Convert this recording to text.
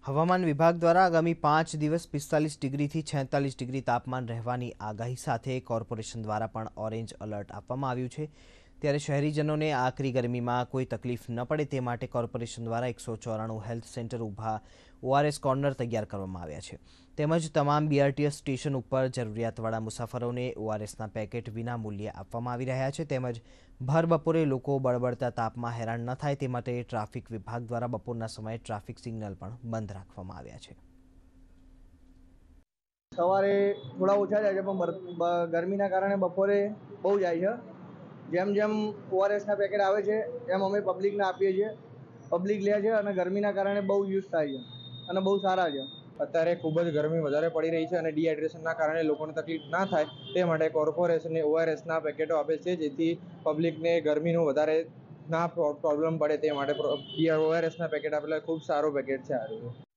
હવામાન વિભાગ દ્વારા આગામી 5 દિવસ 45 ડિગ્રીથી 46 ડિગ્રી તાપમાન રહેવાની આગાહી સાથે કોર્પોરેશન દ્વારા પણ ઓરેન્જ એલર્ટ આપવામાં આવ્યું છે। ત્યારે શહેરીજનોને આકરી ગરમીમાં કોઈ તકલીફ ન પડે તે માટે કોર્પોરેશન દ્વારા 194 હેલ્થ સેન્ટર ઊભા ઓઆરએસ કોર્નર તૈયાર કરવામાં આવ્યા છે। તેમજ તમામ બીઆરટીએસ સ્ટેશન ઉપર જરૂરિયાતવાળા મુસાફરોને ઓઆરએસના પેકેટ વિના મૂલ્યે આપવામાં આવી રહ્યા છે। તેમજ ભર બપોરે લોકો બળબડતા તાપમાં હેરાન ન થાય તે માટે ટ્રાફિક વિભાગ દ્વારા બપોરના સમયે ટ્રાફિક સિગ્નલ પણ બંધ રાખવામાં આવ્યા છે। સવારે થોડા ઓછા જાય છે પણ ગરમીના કારણે બપોરે બહુ જાય છે। જેમ જેમ ઓઆરએસના પેકેટ આવે છે એમ અમે પબ્લિકને આપીએ છીએ। પબ્લિક લે છે અને ગરમીના કારણે બહુ યુઝ થાય છે અને બહુ સારા છે। અત્યારે ખૂબ જ ગરમી વધારે પડી રહી છે અને ડિહાઇડ્રેશનના કારણે લોકોને તકલીફ ના થાય તે માટે કોર્પોરેશને ઓઆરએસના પેકેટો આપે છે, જેથી પબ્લિકને ગરમીનું વધારે ના પ્રોબ્લેમ પડે તે માટે ઓઆરએસના પેકેટ આપેલા ખૂબ સારું પેકેટ છે આ રહ્યું।